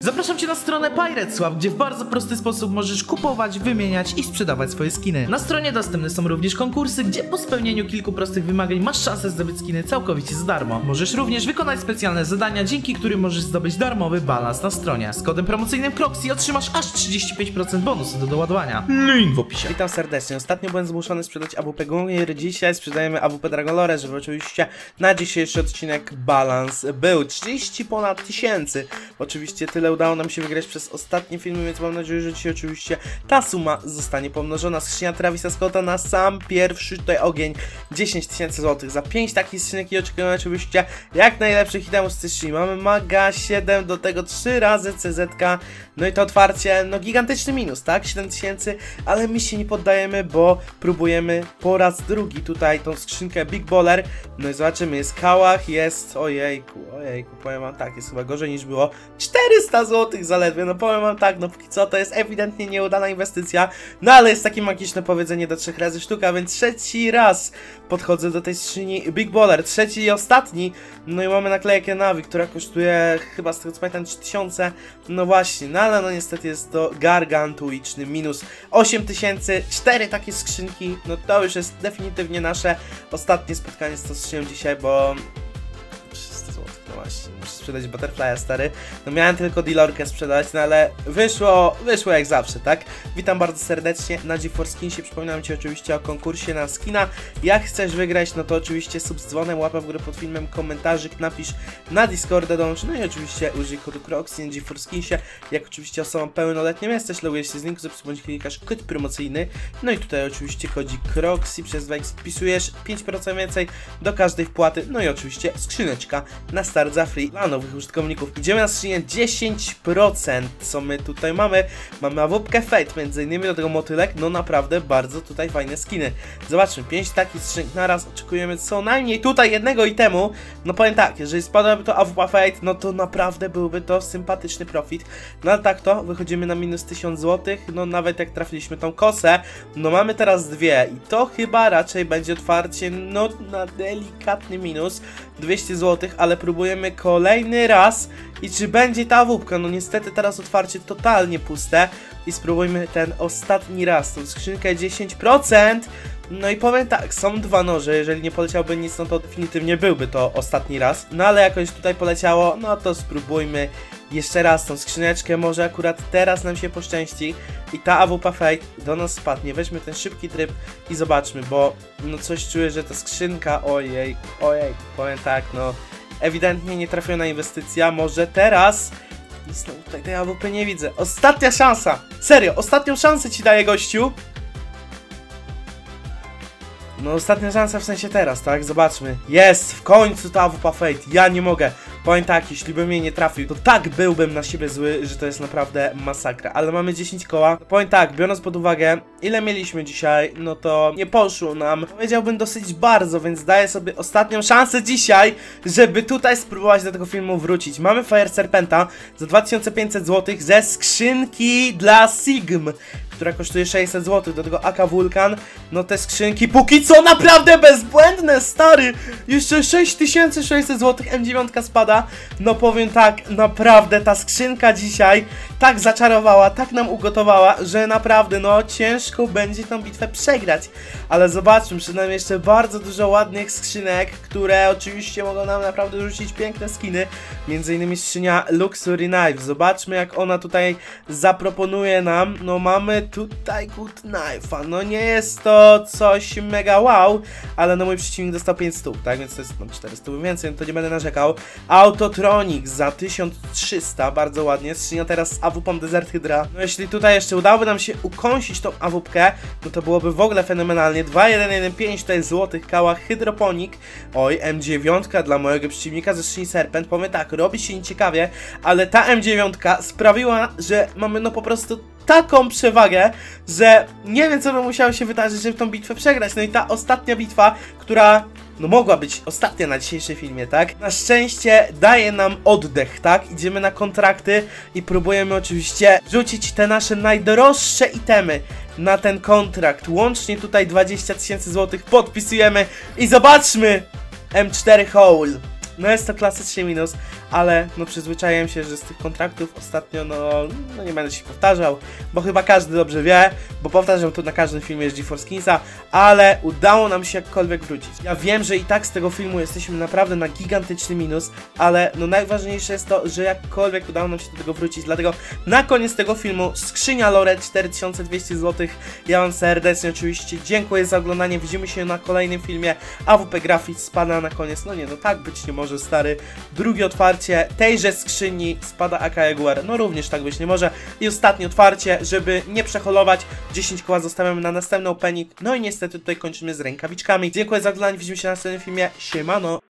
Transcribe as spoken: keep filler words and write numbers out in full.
Zapraszam Cię na stronę PiratesSwap, gdzie w bardzo prosty sposób możesz kupować, wymieniać i sprzedawać swoje skiny. Na stronie dostępne są również konkursy, gdzie po spełnieniu kilku prostych wymagań masz szansę zdobyć skiny całkowicie za darmo. Możesz również wykonać specjalne zadania, dzięki którym możesz zdobyć darmowy balans na stronie. Z kodem promocyjnym Croxy otrzymasz aż trzydzieści pięć procent bonusu do doładowania. Link w opisie. Witam serdecznie. Ostatnio byłem zmuszony sprzedać A W P Gungnir. Dzisiaj sprzedajemy A W P Dragonlore, żeby oczywiście na dzisiejszy odcinek balans był trzydzieści ponad tysięcy. Oczywiście tyle udało nam się wygrać przez ostatnie filmy, więc mam nadzieję, że dzisiaj oczywiście ta suma zostanie pomnożona. Skrzynia Travisa Scotta na sam pierwszy tutaj ogień, dziesięć tysięcy złotych za pięć takich skrzynek i oczekujemy oczywiście jak najlepszych itemów z tej skrzyni. Mamy Maga siedem, do tego trzy razy C Z K, no i to otwarcie, no gigantyczny minus, tak? siedem tysięcy, ale my się nie poddajemy, bo próbujemy po raz drugi tutaj tą skrzynkę Big Baller. No i zobaczymy, jest kałach, jest, ojejku, ojejku, powiem wam tak, jest chyba gorzej niż było, czterysta złotych zaledwie, no powiem wam tak, no póki co to jest ewidentnie nieudana inwestycja, no ale jest takie magiczne powiedzenie do trzech razy sztuka, więc trzeci raz podchodzę do tej skrzyni Big Baller, trzeci i ostatni. No i mamy naklejkę Navi, która kosztuje chyba z tego co pamiętam trzy tysiące, no właśnie, no ale no niestety jest to gargantuiczny minus, osiem tysięcy, cztery takie skrzynki, no to już jest definitywnie nasze ostatnie spotkanie z tą skrzynią dzisiaj, bo trzysta złotych, no właśnie, muszę sprzedać Butterfly'a, stary. No miałem tylko dealerkę sprzedać, no ale wyszło, wyszło jak zawsze, tak? Witam bardzo serdecznie na GeForce Skinsie, przypominam Ci oczywiście o konkursie na skina. Jak chcesz wygrać, no to oczywiście sub z dzwonem, łapa w górę pod filmem, komentarzyk, napisz na Discorda, dołącz, no i oczywiście użyj kodu Croxy na GeForce Skinsie. Jak oczywiście osobą pełnoletnią jesteś, logujesz się z linku, zapisz bądź klikasz kod promocyjny, no i tutaj oczywiście kodzik Croxy przez dwa X wpisujesz pięć procent więcej do każdej wpłaty, no i oczywiście skrzyneczka na start za free dla nowych użytkowników. Idziemy na skrzynię dziesięć procent, co my tutaj mamy? Mamy A W P Fate, między innymi do tego motylek, no naprawdę bardzo tutaj fajne skiny. Zobaczmy, pięć takich skrzynek na raz, oczekujemy co najmniej tutaj jednego itemu. No powiem tak, jeżeli spadłoby to A W P Fate, no to naprawdę byłby to sympatyczny profit. No ale tak to, wychodzimy na minus tysiąc złotych, no nawet jak trafiliśmy tą kosę, no mamy teraz dwie i to chyba raczej będzie otwarcie, no na delikatny minus, dwieście złotych, ale próbujemy kolejny raz i czy będzie ta A W P? No niestety teraz otwarcie totalnie puste i spróbujmy ten ostatni raz, tą skrzynkę dziesięć procent. No i powiem tak, są dwa noże, jeżeli nie poleciałby nic, no to definitywnie byłby to ostatni raz. No ale jakoś tutaj poleciało, no to spróbujmy jeszcze raz tą skrzyneczkę, może akurat teraz nam się poszczęści i ta A W P Fate do nas spadnie. Weźmy ten szybki tryb i zobaczmy, bo no coś czuję, że ta skrzynka, ojej, ojej, powiem tak, no ewidentnie nietrafiona inwestycja, może teraz. Znowu tutaj tej A W P nie widzę. Ostatnia szansa, serio, ostatnią szansę ci daję, gościu. No ostatnia szansa w sensie teraz, tak? Zobaczmy. Jest! W końcu ta A W P Fate. Ja nie mogę. Powiem tak, jeśli bym jej nie trafił, to tak byłbym na siebie zły, że to jest naprawdę masakra. Ale mamy dziesięć koła. Powiem tak, biorąc pod uwagę, ile mieliśmy dzisiaj, no to nie poszło nam. Powiedziałbym dosyć bardzo, więc daję sobie ostatnią szansę dzisiaj, żeby tutaj spróbować do tego filmu wrócić. Mamy Fire Serpenta za dwa tysiące pięćset złotych ze skrzynki dla Sigm, która kosztuje sześćset złotych, do tego A K Vulcan. No te skrzynki póki co naprawdę bezbłędne, stary! Jeszcze sześć tysięcy sześćset złotych, M dziewięć spada. No powiem tak, naprawdę ta skrzynka dzisiaj tak zaczarowała, tak nam ugotowała, że naprawdę no ciężko będzie tą bitwę przegrać. Ale zobaczmy, przed nami jeszcze bardzo dużo ładnych skrzynek, które oczywiście mogą nam naprawdę rzucić piękne skiny. Między innymi skrzynia Luxury Knife. Zobaczmy jak ona tutaj zaproponuje nam. No mamy tutaj Good Knife'a. No nie jest to coś mega wow, ale no mój przeciwnik dostał pięć stóp, tak? Więc to jest no czterysta więcej, no to nie będę narzekał. Autotronic za tysiąc trzysta, bardzo ładnie. Skrzynia teraz z A W P Desert Hydra. No jeśli tutaj jeszcze udałoby nam się ukąsić tą A W P, no to byłoby w ogóle fenomenalnie. dwa jeden jeden pięć tutaj złotych kała Hydroponic. Oj, M dziewięć dla mojego przeciwnika ze skrzyni Serpent. Powiem tak, robi się nieciekawie, ale ta M dziewięć sprawiła, że mamy no po prostu taką przewagę, że nie wiem co by musiało się wydarzyć, żeby tą bitwę przegrać. No i ta ostatnia bitwa, która no mogła być ostatnia na dzisiejszym filmie, tak? Na szczęście daje nam oddech, tak? Idziemy na kontrakty i próbujemy oczywiście rzucić te nasze najdroższe itemy na ten kontrakt. Łącznie tutaj dwadzieścia tysięcy złotych podpisujemy i zobaczmy! M cztery Hole. no jest to klasycznie minus, ale no przyzwyczaiłem się, że z tych kontraktów ostatnio, no, no nie będę się powtarzał, bo chyba każdy dobrze wie, bo powtarzam to na każdym filmie z GeForce Kinsa, ale udało nam się jakkolwiek wrócić. Ja wiem, że i tak z tego filmu jesteśmy naprawdę na gigantyczny minus, ale no najważniejsze jest to, że jakkolwiek udało nam się do tego wrócić, dlatego na koniec tego filmu skrzynia lore cztery tysiące dwieście złotych. Ja wam serdecznie oczywiście dziękuję za oglądanie, widzimy się na kolejnym filmie. A W P Graphics spada na koniec, no nie, no tak być nie może, stary. Drugie otwarcie tejże skrzyni spada A K Jaguar, no również tak być nie może. I ostatnie otwarcie, żeby nie przeholować, dziesięć koła zostawiamy na następny opening, no i niestety tutaj kończymy z rękawiczkami. Dziękuję za oglądanie, widzimy się na następnym filmie, siemano!